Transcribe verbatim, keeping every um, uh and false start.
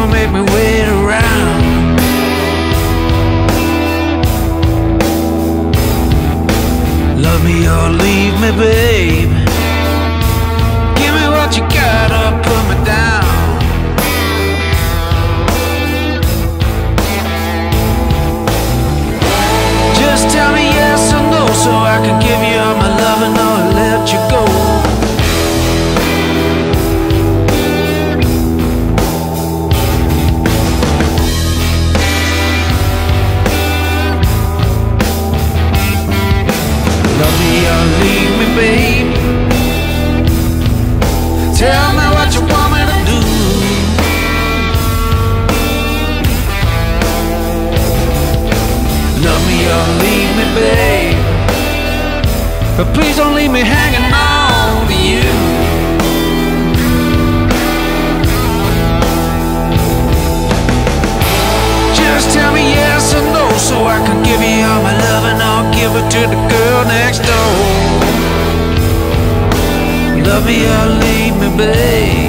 don't make me wait around. Love me or leave me, babe. Give me what you got or put me down. Just tell me yes or no, so I can give you all my loving or let you go. Love me or leave me, babe. Tell me what you want me to do. Love me or leave me, babe. But please don't leave me hanging on to you. Just tell me yes or no, so I can give you all my love and I'll give it to the girl next door. Love me or leave me, babe.